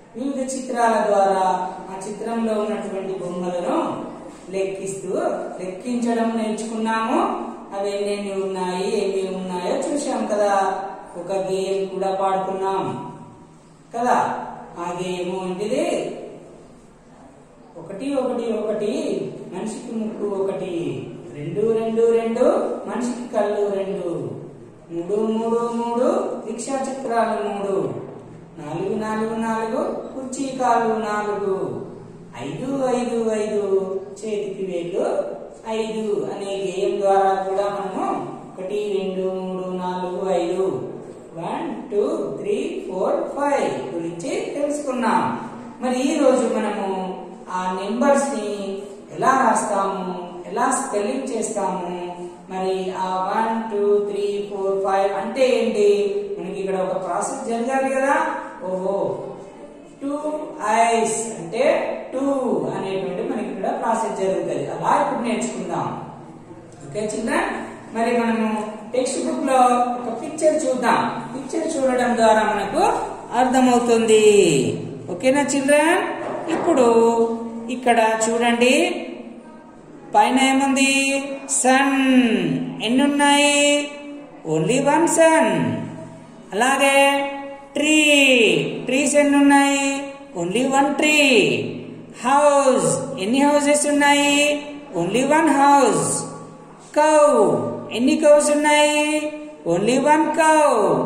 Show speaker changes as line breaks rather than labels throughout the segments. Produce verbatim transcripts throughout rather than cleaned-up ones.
వివిధ చిత్రాల ద్వారా ఆ చిత్రంలో ఉన్నటువంటి బొమ్మలను లెక్కిస్తూ లెక్కించడం నేర్చుకున్నాము. అవి ఎన్ని ఉన్నాయి, ఏమి ఉన్నాయో చూసాం కదా. ఒక గేమ్ కూడా పాడుకున్నాం కదా. ఆ గేమ్ ఏంటిది? ఒకటి ఒకటి ఒకటి మనిషికి ముక్కు ఒకటి, రెండు రెండు రెండు మనిషికి కళ్ళు రెండు, మూడు మూడు మూడు రిక్షా చక్రాలు మూడు, నాలుగు నాలుగు నాలుగు కుర్చీ కాళ్ళు నాలుగు, ఐదు ఐదు ఐదు చేతికి వేళ్ళు ఐదు అనే గేమ్ ద్వారా కూడా మనము ఒకటి రెండు మూడు నాలుగు ఐదు one two three four five గురించి తెలుసుకున్నాం. మరి ఈ రోజు మనము ఆ నెంబర్స్ ని ఎలా రాస్తాము, ఎలా స్పెల్లింగ్ చేస్తాము, మరి ఆ one two three four five అంటే ఏంటి, మనకి ఇక్కడ ఒక ప్రాసెస్ జరగాలి కదా. ఓహో, టూ ఐస్ అంటే టూ అనేటువంటి మనకి ఇక్కడ ప్రాసెస్ జరుగుతుంది. అలా ఇప్పుడు నేర్చుకుందాం. ఓకే చిల్డ్రన్, మరి మనము టెక్స్ట్ బుక్ లో ఒక పిక్చర్ చూద్దాం. పిక్చర్ చూడడం ద్వారా మనకు అర్థమవుతుంది. ఓకేనా చిల్డ్రన్? ఇప్పుడు ఇక్కడ చూడండి, పైన ఏముంది? సన్. ఎన్ని ఉన్నాయి? Only one sun. అలాగే ట్రీ. ట్రీస్ ఎన్ని ఉన్నాయి? Only one tree. హౌస్. ఎన్ని హౌసెస్ ఉన్నాయి? Only one house. కౌ. ఎన్ని కౌస్ ఉన్నాయి? Only one cow.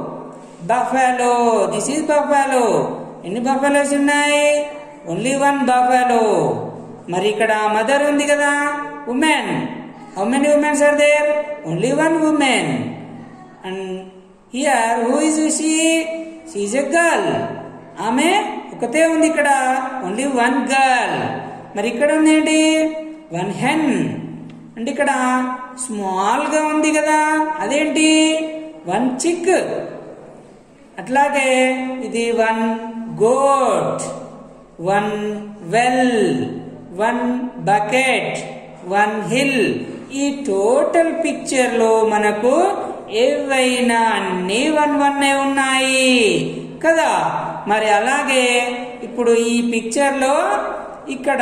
Buffalo. This is buffalo. ఎన్ని బఫెలోస్ ఉన్నాయి? Only one buffalo. మరి ఇక్కడ మదర్ ఉంది కదా, women. How many womens are there? Only one women. And here who is she? She is a girl. ఆమె ఒకతే ఉంది ఇక్కడ, ఓన్లీ వన్ గర్ల్. మరి ఇక్కడ ఉంది ఏంటి? One hen. అంటే ఇక్కడ స్మాల్ గా ఉంది కదా, అదేంటి? One chick. అట్లాగే ఇది one goat, one well, one bucket, one hill. ఈ టోటల్ పిక్చర్ లో మనకు ఏవైనా అన్ని వన్ వన్ ఉన్నాయి కదా. మరి అలాగే ఇప్పుడు ఈ పిక్చర్ లో ఇక్కడ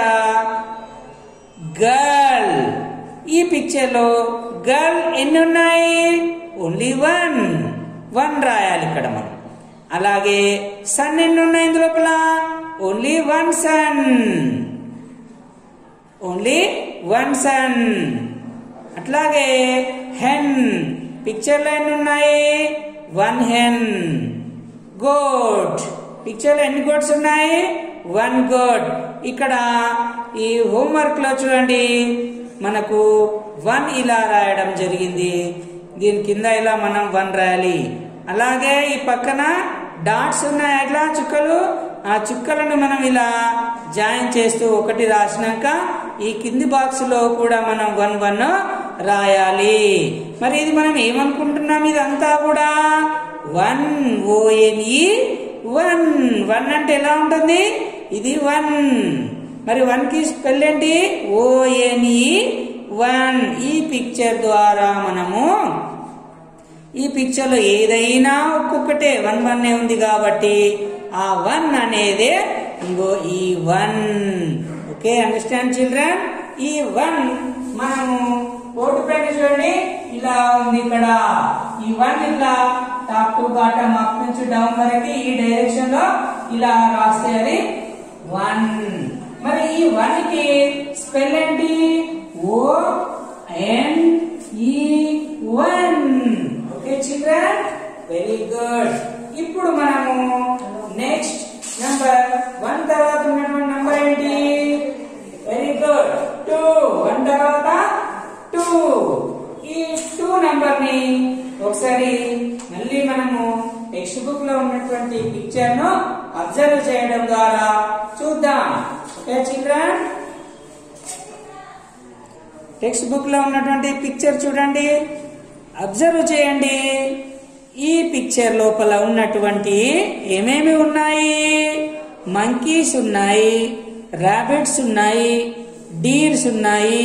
గర్ల్. ఈ పిక్చర్ లో గర్ల్ ఎన్ని ఉన్నాయి? Only one. వన్ రాయాలి ఇక్కడ మనం. అలాగే సన్ ఎన్ని ఉన్నాయి ఇందు లోపల? Only one sun. Only one sun. అట్లాగే హెన్. పిక్చర్ లో ఎన్ని ఉన్నాయి? One hen. గోట్. పిక్చర్ లో ఎన్ని గోట్స్ ఉన్నాయి? One goat. ఇక్కడ ఈ హోంవర్క్ లో చూడండి, మనకు వన్ ఇలా రాయడం జరిగింది. దీని కింద ఇలా మనం వన్ రాయాలి. అలాగే ఈ పక్కన డాట్స్ ఉన్నాయి, అట్లా చుక్కలు. ఆ చుక్కలను మనం ఇలా జాయిన్ చేస్తూ ఒకటి రాసినాక ఈ కింది బాక్స్ లో కూడా మనం వన్ వన్ రాయాలి. మరి ఇది మనం ఏమనుకుంటున్నాం? ఇదంతా కూడా వన్. O N E one. వన్ అంటే ఎలా ఉంటుంది? ఇది వన్. మరి వన్ కి స్పెల్ ఏంటి? ఓఎన్ఈ వన్. ఈ పిక్చర్ ద్వారా మనము ఈ పిక్చర్ లో ఏదైనా ఒక్కొక్కటే వన్ వన్ ఉంది కాబట్టి ఆ వన్ అనేది ఇంకో ఈ వన్. Okay, understand children? ఈ వన్ మనము బోర్డు పైన చూడండి, ఇలా ఉంది ఇక్కడ. ఈ వన్ ఇట్లా టాప్ టు బాటమ్, అప్ నుంచి డౌన్ వరకు ఈ డైరెక్షన్ లో ఇలా రాస్తే అది వన్. మరి ఈ వన్ కి స్పెల్ ఏంటి? O N E one. Okay children, very good. ఇప్పుడు మనము నెక్స్ట్ నంబర్ వన్ తర్వాత ఉన్నటువంటి నంబర్ ఏంటి? Very good, two. వన్ తర్వాత టూ. ఈ టూ నంబర్ ని ఒకసారి మళ్ళీ మనము టెక్స్ట్ బుక్ లో ఉన్నటువంటి పిక్చర్ ను అబ్జర్వ్ చేయడం ద్వారా చూద్దాం. ఓకే చిల్డ్రన్, టెక్స్ట్ బుక్ లో ఉన్నటువంటి పిక్చర్ చూడండి, అబ్జర్వ్ చేయండి. ఈ పిక్చర్ లోపల ఉన్నటువంటి ఏమేమి ఉన్నాయి? మంకీస్ ఉన్నాయి, రాబిట్స్ ఉన్నాయి, డీర్స్ ఉన్నాయి,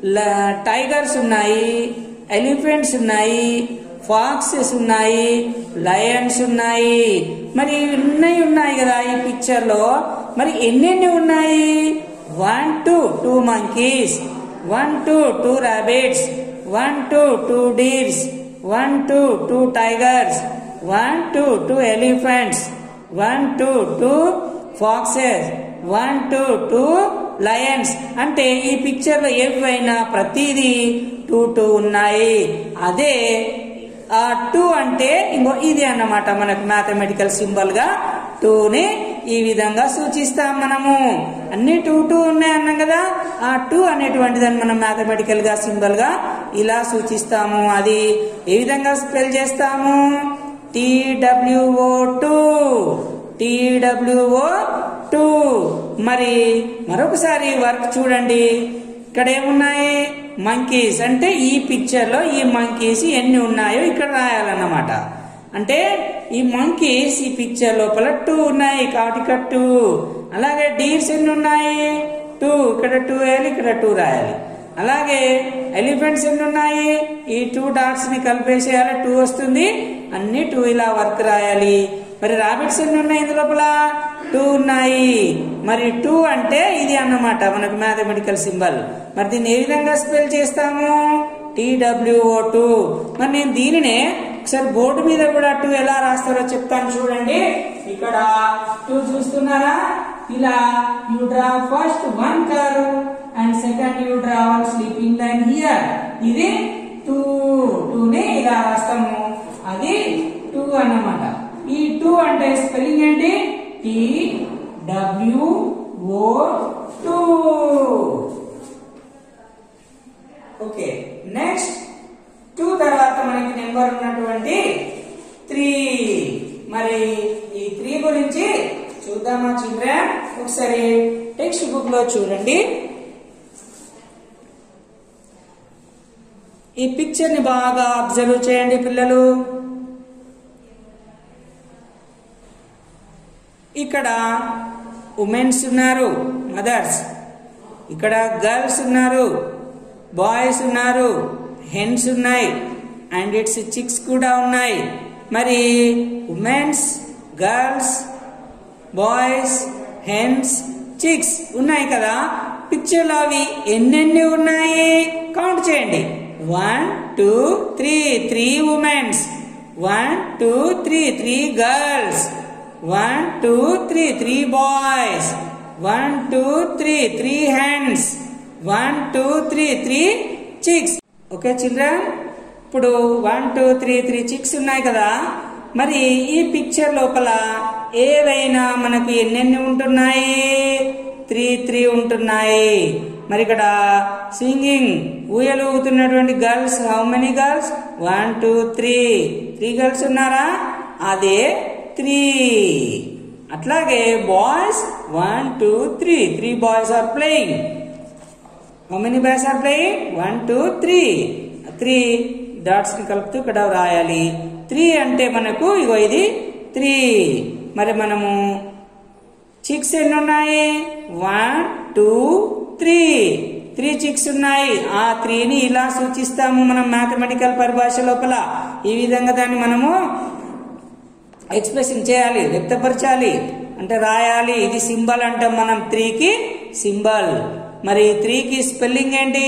టైగర్స్ ఉన్నాయి, ఎలిఫెంట్స్ ఉన్నాయి, ఫాక్సెస్ ఉన్నాయి, లయన్స్ ఉన్నాయి. మరి ఉన్నాయి ఉన్నాయి కదా ఈ పిక్చర్ లో. మరి ఎన్నెన్ని ఉన్నాయి? One two two monkeys, one two two rabbits, one two two deers, one two two tigers, one two two elephants, one two two foxes, one two two lions. అంటే ఈ పిక్చర్ లో ఏవైనా ప్రతిదీ టూ టూ ఉన్నాయి. అదే ఆ two అంటే ఇంకో ఇది అన్నమాట. మనకు మ్యాథమెటికల్ సింబల్ గా టూని ఈ విధంగా సూచిస్తాం మనము. అన్ని టూ టూ ఉన్నాయి అన్నాం కదా. ఆ టూ అనేటువంటి దాన్ని మనం మ్యాథమెటికల్ గా సింబల్ గా ఇలా సూచిస్తాము. అది ఏ విధంగా స్పెల్ చేస్తాము? T W O two, T W O two. మరి మరొకసారి వర్క్ చూడండి. ఇక్కడ ఏమున్నాయి? మంకీస్. అంటే ఈ పిక్చర్ లో ఈ మంకీస్ ఎన్ని ఉన్నాయో ఇక్కడ రాయాలన్నమాట. అంటే ఈ మంకీస్ ఈ పిక్చర్ లోపల టూ ఉన్నాయి కాబట్టి ఇక్కడ టూ. అలాగే డీర్స్ ఎన్ని ఉన్నాయి? టూ. ఇక్కడ టూ వేయాలి, ఇక్కడ టూ రాయాలి. అలాగే ఎలిఫెంట్స్ ఎన్ని ఉన్నాయి? ఈ టూ డాట్స్ ని కలిపేసేయాలి, టూ వస్తుంది. అన్ని టూ ఇలా వర్క్ రాయాలి. మరి రాబిట్స్ ఎన్ని ఉన్నాయి ఇందు లోపల? టూ ఉన్నాయి. మరి టూ అంటే ఇది అన్నమాట మనకు మ్యాథమెటికల్ సింబల్. మరి దీన్ని ఏ విధంగా స్పెల్ చేస్తాము? T W O two. మరి నేను దీనినే ఒకసారి బోర్డు మీద కూడా టూ ఎలా రాస్తారో చెప్తాను చూడండి. ఇక్కడ టూ చూస్తున్నారా? ఇలా you draw first one curve and second you draw one sleeping line here. ఇది టూ. టూనే ఇలా రాస్తాము. అది టూ అన్నమాట. ఈ టూ అంటే స్పెల్లింగ్ ఏంటి? T W O two. Okay, next two తర్వాత మనకి నెంబర్ ఉన్నటువంటి త్రీ. మరి ఈ త్రీ గురించి చూద్దామా చిల్డ్రన్? ఒకసారి టెక్స్ట్ బుక్ లో చూడండి. ఈ పిక్చర్ ని బాగా అబ్జర్వ్ చేయండి పిల్లలు. ఇక్కడ ఉమెన్స్ ఉన్నారు, మదర్స్. ఇక్కడ గర్ల్స్ ఉన్నారు, బాయ్స్ ఉన్నారు, హెన్స్ ఉన్నాయి, అండ్ ఇట్స్ చిక్స్ కూడా ఉన్నాయి. మరి womens, girls, boys, hens, chicks ఉన్నాయి కదా. పిక్చర్ లో అవి ఎన్నెన్ని ఉన్నాయి కౌంట్ చేయండి. One two three, three womens. One two three, three girls. One two three, three boys. One two three, three hens. One two three, three chicks. Okay children, ఇప్పుడు one two three three chicks ఉన్నాయి కదా. మరి ఈ picture లోపల ఏవైనా మనకు ఎన్నెన్ని ఉంటున్నాయి? త్రీ త్రీ ఉంటున్నాయి. మరి ఇక్కడ సింగింగ్ ఊయలు ఊగుతున్నటువంటి girls, how many girls? One two three. Three girls ఉన్నారా? అదే త్రీ. అట్లాగే boys one two three, three boys are playing. How many boys are playing? One two three. Three dots ని కలుపుతూ ఇక్కడ రాయాలి. త్రీ అంటే మనకు ఇగో ఇది త్రీ. మరి మనము చిక్స్ ఎన్ని ఉన్నాయి? One two three. Three chicks ఉన్నాయి. ఆ త్రీని ఇలా సూచిస్తాము మనం మ్యాథమెటికల్ పరిభాష లోపల. ఈ విధంగా దాన్ని మనము ఎక్స్ప్రెషన్ చేయాలి, వ్యక్తపరచాలి, అంటే రాయాలి. ఇది సింబల్ అంటాం మనం త్రీకి సింబల్. మరి త్రీకి స్పెల్లింగ్ ఏంటి?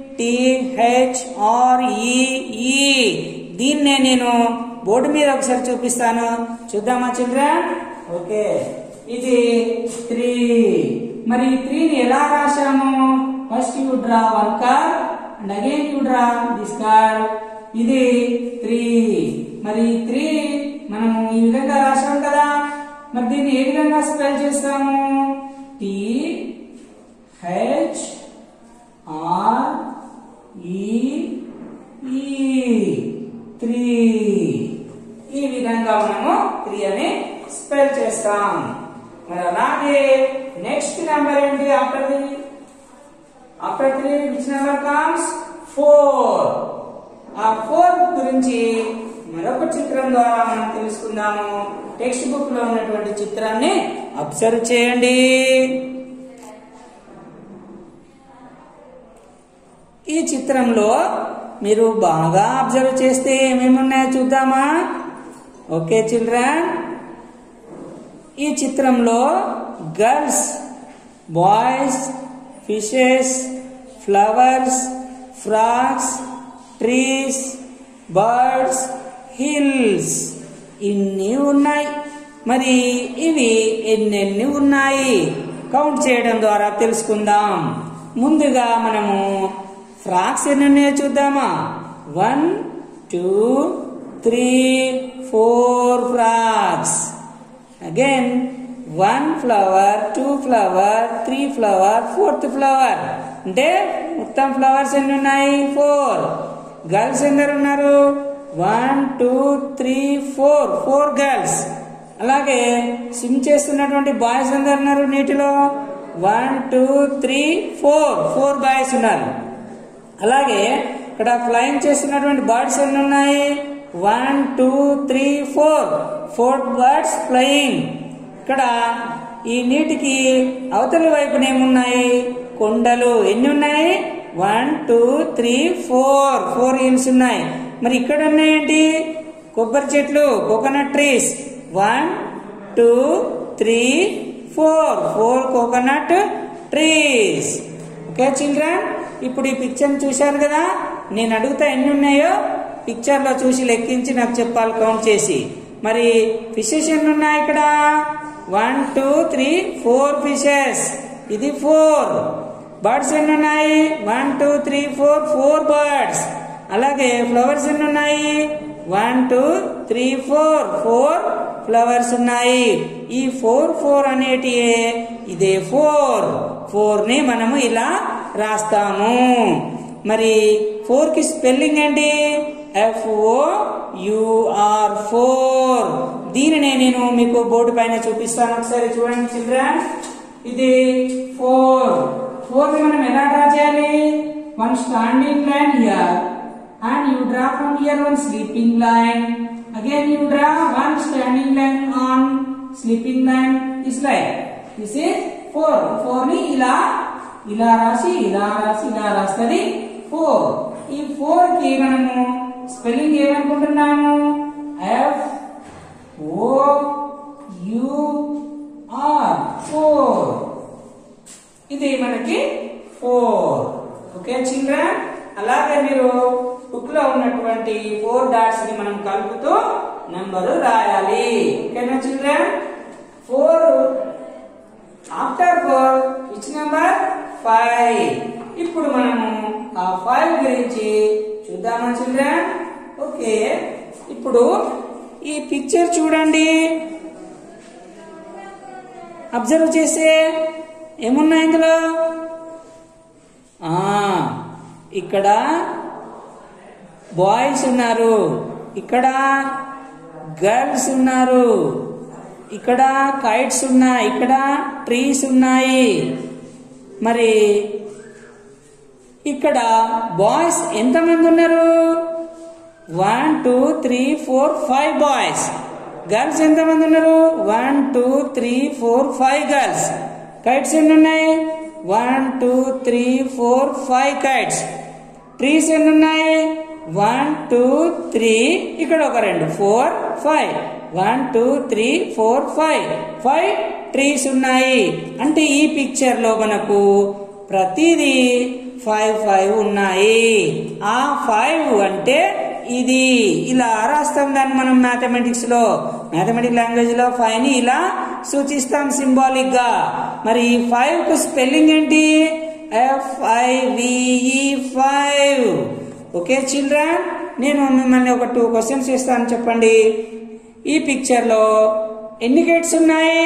టిహెచ్ఆర్ఈఈ. దీన్నే నేను బోర్డు మీద ఒకసారి చూపిస్తాను, చూద్దామా చిల్డ్రన్? ఓకే, ఇది త్రీ. మరి త్రీని ఎలా రాశాము? First you draw one curve and again you draw this curve. ఇది త్రీ. మరి త్రీ మనము ఈ విధంగా రాసాం కదా. మరి దీన్ని ఏ విధంగా స్పెల్ చేస్తాము? T H R E three. ఈ విధంగా మనము త్రీ అని స్పెల్ చేస్తాం. మరి అలాగే నెక్స్ట్ నెంబర్ ఏంటి? After three, after three which number comes? Four. ఆ ఫోర్ గురించి మరొక చిత్రం ద్వారా మనం తెలుసుకుందాము. టెక్స్ట్ బుక్ లో ఉన్నటువంటి చిత్రాన్ని అబ్జర్వ్ చేయండి. ఈ చిత్రంలో మీరు బాగా అబ్జర్వ్ చేస్తే ఏమేమి ఉన్నాయో చూద్దామా? ఓకే చిల్డ్రన్, ఈ చిత్రంలో girls, boys, fishes, flowers, frogs, trees, birds, hills ఇన్ని ఉన్నాయి. మరి ఇవి ఎన్నెన్ని ఉన్నాయి కౌంట్ చేయడం ద్వారా తెలుసుకుందాం. ముందుగా మనము ఫ్రాగ్స్ ఎన్ని ఉన్నాయో చూద్దామా. One two three four frogs. Again one flower, two flower, three flower, fourth flower. అంటే మొత్తం ఫ్లవర్స్ ఎన్ని ఉన్నాయి? ఫోర్. గర్ల్స్ ఎందరు ఉన్నారు? One two three four four girls. అలాగే స్విమ్ చేస్తున్నటువంటి బాయ్స్ ఎందరు ఉన్నారు నీటిలో? One two three four four boys ఉన్నారు. అలాగే ఇక్కడ ఫ్లైయింగ్ చేస్తున్నటువంటి బర్డ్స్ ఎన్ని ఉన్నాయి? One two three four four birds flying. ఇక్కడ ఈ నీటికి అవతలి వైపున ఏమున్నాయి? కొండలు. ఎన్ని ఉన్నాయి? One two three four four hills ఉన్నాయి. మరి ఇక్కడ ఉన్నాయేంటి? కొబ్బరి చెట్లు, coconut trees. One two three four four coconut trees. Okay children, ఇప్పుడు ఈ పిక్చర్ చూశారు కదా. నేను అడుగుతా ఎన్ని ఉన్నాయో పిక్చర్ లో చూసి లెక్కించి నాకు చెప్పాలి కౌంట్ చేసి. మరి ఫిషెస్ ఎన్ని ఉన్నాయి ఇక్కడ? One two three four fishes, ఇది ఫోర్. బర్డ్స్ ఎన్ని ఉన్నాయి? One two three four four birds. అలాగే ఫ్లవర్స్ ఎన్ని ఉన్నాయి? One two three four four flowers ఉన్నాయి. ఈ ఫోర్ ఫోర్ అనేటియే ఇదే ఫోర్. ఫోర్ ని మనము ఇలా రాస్తాము. మరి ఫోర్ కి స్పెల్లింగ్ ఏంటి? F O U R four. దీనినే నేను మీకు బోర్డు పైన చూపిస్తాను, ఒకసారి చూడండి చిల్డ్రన్. ఇది ఫోర్. ఫోర్ ని మనం ఎలా డ్రా చేయాలి? One standing line here and you draw from here one sleeping line. Again you draw one standing line on sleeping line. This line, this is four. four ni ila ila rasi ila rasi ila rastadi four. ఈ four కి మనము spelling ఏమనుకుంటున్నాము? F O U R four. ఇది మనకి four. Okay children, అలాగే మీరు book లో ఉన్నటువంటి ఫోర్ డాట్స్ ని మనం కలుపుతూ నంబరు రాయాలి. ఓకేనా children? Four after four which number? Five. ఇప్పుడు మనము ఆ ఫైవ్ గురించి చూద్దామా చిల్డ్రన్? ఓకే, ఇప్పుడు ఈ పిక్చర్ చూడండి, అబ్జర్వ్ చేసే ఏమున్నాయి ఇందులో? ఆ ఇక్కడ బాయ్స్ ఉన్నారు, ఇక్కడ గర్ల్స్ ఉన్నారు, ఇక్కడ కైట్స్ ఉన్నాయి, ఇక్కడ ట్రీస్ ఉన్నాయి. మరి ఇక్కడ బాయ్స్ ఎంతమంది ఉన్నారు? One two three four five boys. Girls ఎంతమంది ఉన్నారు? One two three four five girls. Kites ఎన్ని ఉన్నాయి? One two three four five kites. Trees ఎన్ని ఉన్నాయి? వన్ టూ త్రీ, ఇక్కడ ఒక రెండు, four five. One two three four five five trees ఉన్నాయి. అంటే ఈ పిక్చర్ లో మనకు ప్రతిదీ ఫైవ్ ఫైవ్ ఉన్నాయి. ఆ ఫైవ్ అంటే ఇది ఇలా రాస్తాం దాన్ని మనం మ్యాథమెటిక్స్ లో, మ్యాథమెటిక్ లాంగ్వేజ్ లో ఫైవ్ ని ఇలా సూచిస్తాం సింబాలిక్ గా. మరి ఈ ఫైవ్ కు స్పెల్లింగ్ ఏంటి? ఎఫ్ ఐ వి ఈ ఫైవ్. ఓకే చిల్డ్రన్, నేను మిమ్మల్ని ఒక టూ క్వశ్చన్స్ ఇస్తాను, చెప్పండి. ఈ పిక్చర్ లో ఎన్ని గేట్స్ ఉన్నాయి?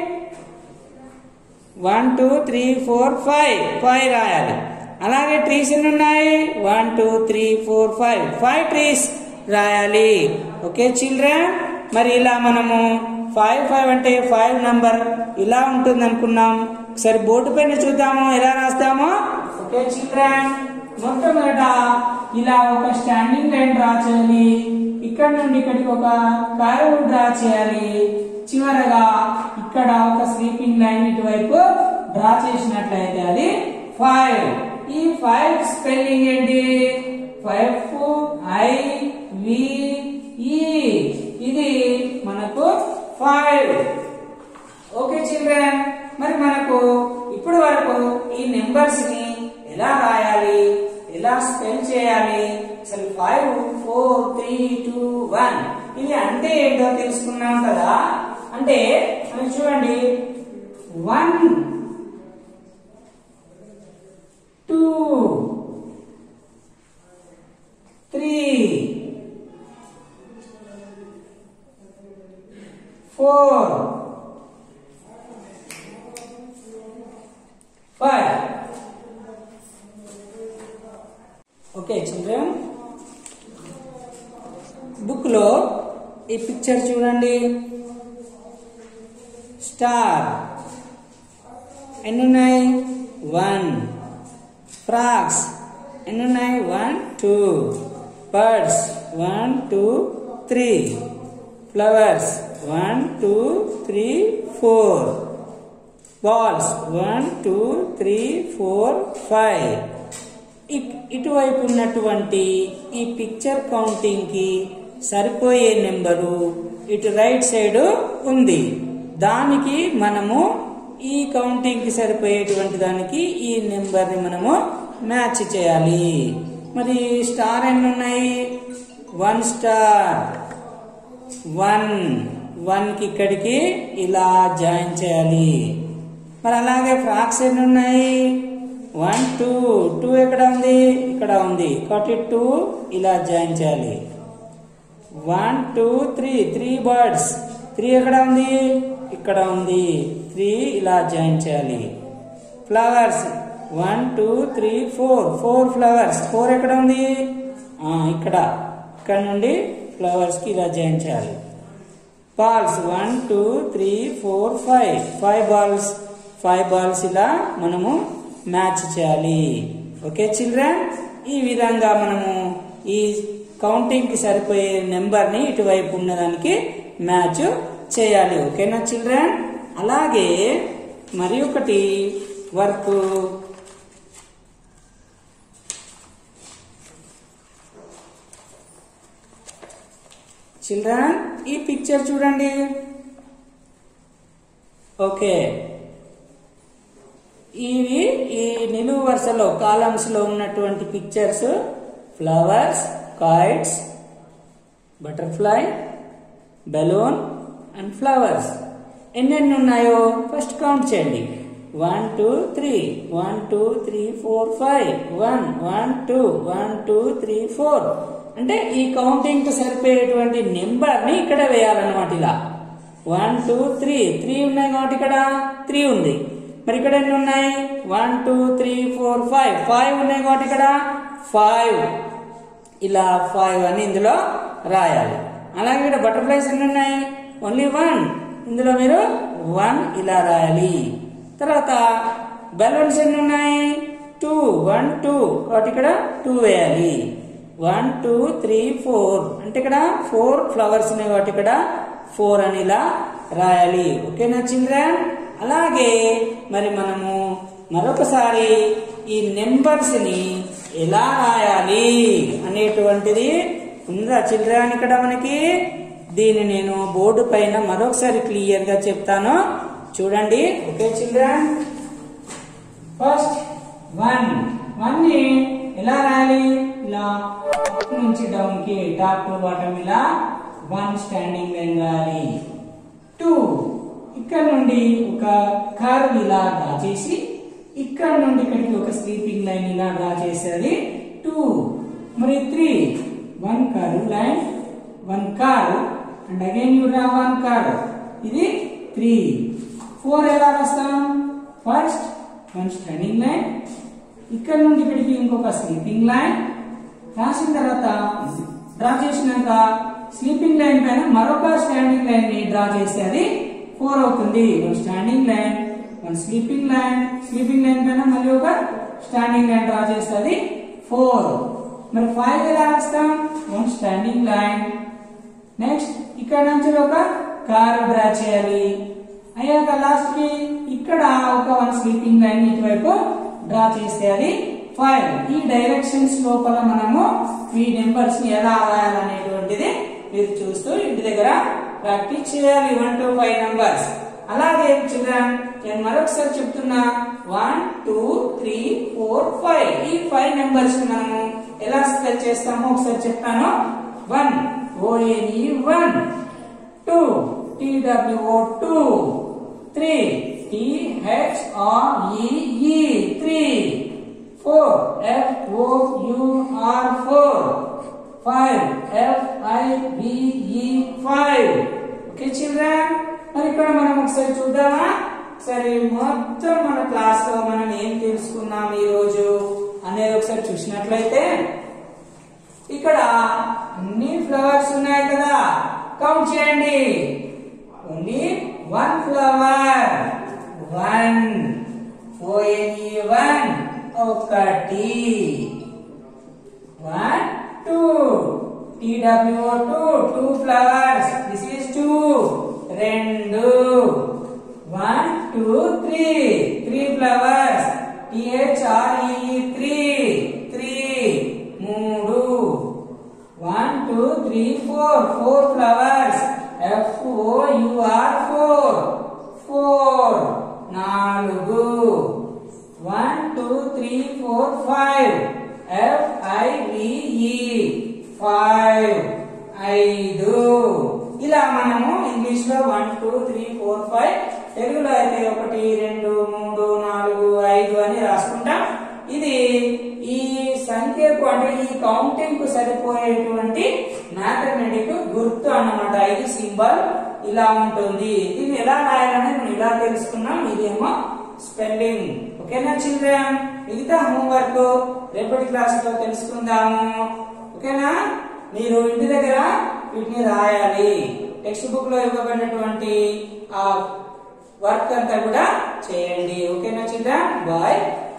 One two three four five five రాయాలి. అలాగే ట్రీస్ ఎన్ని ఉన్నాయి? One two three four five five trees రాయాలి. ఓకే చిల్డ్రన్, మరి ఇలా మనము ఫైవ్ ఫైవ్ అంటే ఫైవ్ నంబర్ ఇలా ఉంటుంది అనుకున్నాం. ఒకసారి బోర్డు పైన చూద్దాము ఎలా రాస్తామో. ఓకే చిల్డ్రన్, మొట్టమొదట ఇలా ఒక స్టాండింగ్ లైన్ డ్రా చేయాలి. ఇక్కడ నుండి ఇక్కడికి ఒక కర్వ్ డ్రా చేయాలి. చివరగా ఇక్కడ ఒక స్లీపింగ్ లైన్ ఇటువైపు డ్రా చేసినట్లయితే అది ఫైవ్. ఈ ఫైవ్ స్పెల్లింగ్ ఏంటి? Five I V E. ఇది ఫైవ్. ఓకే చిల్డ్రన్, మరి మనకు ఇప్పటి వరకు ఈ నెంబర్స్ ని ఎలా రాయాలి, ఎలా స్పెల్ చేయాలి, అసలు five four three two one ఇవి అంటే ఏంటో తెలుసుకున్నాం కదా. అంటే మనం చూడండి, one two three four five. Okay children, book లో ఈ పిక్చర్ చూడండి. స్టార్ ఎన్ని ఉన్నాయి? వన్. ఫ్రాక్స్ ఎన్ని ఉన్నాయి? One two. Birds one two three. Flowers one two three four. Balls one two three four five. ఇటువైపు ఉన్నటువంటి ఈ పిక్చర్ కౌంటింగ్ కి సరిపోయే నెంబరు ఇటు రైట్ సైడ్ ఉంది. దానికి మనము ఈ కౌంటింగ్ కి సరిపోయేటువంటి దానికి ఈ నెంబర్ ని మనము మ్యాచ్ చేయాలి. మరి స్టార్ ఎన్ని ఉన్నాయి? One star. వన్ వన్ కి ఇక్కడికి ఇలా జాయిన్ చేయాలి. మరి అలాగే ఫ్రాక్స్ ఎన్ని ఉన్నాయి? One two. టూ ఎక్కడ ఉంది? ఇక్కడ ఉంది కాబట్టి టూ ఇలా జాయిన్ చేయాలి. One two three. Three birds. Three ఎక్కడ ఉంది? ఇక్కడ ఉంది. త్రీ ఇలా జాయిన్ చేయాలి. Flowers one two three four. Four flowers. Four ఎక్కడ ఉంది? ఇక్కడ. ఇక్కడ నుండి ఫ్లవర్స్ కి ఇలా జాయిన్ చేయాలి. Balls one two three four five. Five balls. Five balls ఇలా మనము మ్యాచ్ చేయాలి. ఓకే చిల్డ్రన్, ఈ విధంగా మనము ఈ కౌంటింగ్ కి సరిపోయే నెంబర్ ని ఇటువైపు ఉన్నదానికి మ్యాచ్ చేయాలి. ఓకేనా చిల్డ్రన్? అలాగే మరి ఒకటి వర్క్, చిల్డ్రన్ ఈ పిక్చర్ చూడండి. ఓకే, ఇవి ఈ నిలువు వరుసలో కాలమ్స్ లో ఉన్నటువంటి pictures flowers, kites, butterfly, balloon and flowers. ఎన్నెన్ని ఉన్నాయో ఫస్ట్ కౌంట్ చేయండి. One two three. One two three four five. One one two one two three four. అంటే ఈ కౌంటింగ్ కు సరిపోయేటువంటి నెంబర్ ని ఇక్కడ వేయాలన్నమాట. ఇలా వన్ టూ త్రీ. త్రీ ఉన్నాయి కాబట్టి ఇక్కడ త్రీ ఉంది. మరి ఇక్కడ ఎన్ని ఉన్నాయి? One two three four five. Five ఉన్నాయి కాబట్టి ఇక్కడ ఫైవ్. ఇలా ఫైవ్ అని ఇందులో రాయాలి. అలాగే ఇక్కడ బటర్ఫ్లైస్ ఎన్ని ఉన్నాయి? Only one. ఇందులో మీరు వన్ ఇలా రాయాలి. తర్వాత బెలూన్స్ ఎన్ని ఉన్నాయి? టూ. వన్ టూ కాబట్టి ఇక్కడ టూ వేయాలి. వన్ టూ త్రీ ఫోర్ అంటే ఇక్కడ ఫోర్ ఫ్లవర్స్ ఉన్నాయి కాబట్టి ఇక్కడ ఫోర్ అని ఇలా రాయాలి. ఓకేనా చిల్డ్రన్? అలాగే మరి మనము మరొకసారి ఈ నెంబర్స్ ని ఎలా రాయాలి అనేటువంటిది ఉందా చిల్డ్రన్? ఇక్కడ మనకి దీన్ని నేను బోర్డు పైన మరొకసారి క్లియర్ గా చెప్తాను, చూడండి. Okay children, first one. One ని ఎలా రాయాలి? ఇలా అప్ నుంచి డౌన్ కి టాప్ టు బాటమ్ ఇలా వన్ స్టాండింగ్ లైన్ రాయాలి. టూ, ఇక్కడ నుండి ఒక కర్వ్ ఇలా డ్రా చేసి ఇక్కడ నుండి ఇక్కడికి ఒక స్లీపింగ్ లైన్ ఇలా డ్రా చేసేది టూ. మరి three, one curve line, one curve and again you draw one curve, ఇది త్రీ. ఫోర్ ఎలా రాస్తాం? ఫస్ట్ వన్ స్టాండింగ్ లైన్, ఇక్కడ నుండి ఇక్కడికి ఇంకొక స్లీపింగ్ లైన్ రాసిన తర్వాత డ్రా చేసినాక స్లీపింగ్ లైన్ పైన మరొక స్టాండింగ్ లైన్ ని డ్రా చేస్తే అది ఫోర్ అవుతుంది. One standing line, one sleeping line, sleeping line పైన మళ్ళీ ఒక స్టాండింగ్ లైన్ డ్రా చేస్తే అది ఫోర్. మరి ఫైవ్ ఎలా రాస్తాం? వన్ స్టాండింగ్ లైన్, నెక్స్ట్ ఇక్కడ నుంచి ఒక కర్వ్ డ్రా చేయాలి. అయ్యాక లాస్ట్ కి ఇక్కడ ఒక వన్ స్లీపింగ్ లైన్ ఇటువైపు డ్రా చేస్తే అది ఫైవ్. ఈ డైరెక్షన్స్ లోపల మనము ఈ నెంబర్స్ ని ఎలా రాయాలనేటువంటిది మీరు చూస్తూ ఇంటి దగ్గర ప్రాక్టీస్ చేయాలి వన్ టు ఫైవ్ నంబర్స్. అలాగే చిల్డ్రన్ నేను మరొకసారి చెప్తున్నా, one two three four five ఈ ఫైవ్ నెంబర్స్ మనము ఎలా స్పెల్ చేస్తామో ఒకసారి చెప్తాను. One O N E one, two T W O two, three T H R E E three, four F O U R four, five F I V E five. Okay children, మరి ఇక్కడ మనం ఒకసారి చూద్దామా? సరే మొత్తం మన క్లాస్ లో మనం ఏం తెలుసుకున్నాం ఈ రోజు అనేది ఒకసారి చూసినట్లయితే, ఇక్కడ అన్ని ఫ్లవర్స్ ఉన్నాయి కదా, కౌంట్ చేయండి. Only one flower, one O N E one ఒకటి, one two T W O two two flowers, this is two రెండు, one two three three flowers, T H R E E three three మూడు, one two three four four flowers, F O U R four four నాలుగు, one two three four five, F I V E five ఐదు. ఇలా మనము ఇంగ్లీష్ లో one two three four five, తెలుగులో అయితే ఒకటి రెండు మూడు నాలుగు ఐదు అని రాసుకుంటాం. ఇది ఈ సంఖ్యకు అంటే ఈ కౌంటింగ్ కు సరిపోయేటువంటి మ్యాథమెటిక్ గుర్తు అన్నమాట. ఇది సింబల్ ఇలా ఉంటుంది. ఇది ఎలా రాయాలని మనం ఇలా తెలుసుకున్నాం. ఇదేమో స్పెల్లింగ్. ఓకేనా చిల్డ్రన్, మిగతా హోంవర్క్ రేపటి క్లాస్ లో తెలుసుకుందాము. ఓకేనా, మీరు ఇంటి దగ్గర వీటిని రాయాలి. టెక్స్ట్ బుక్ లో ఇవ్వబడినటువంటి ఆ వర్క్ అంతా కూడా చేయండి. ఓకేనా చిల్డ్రన్, బాయ్.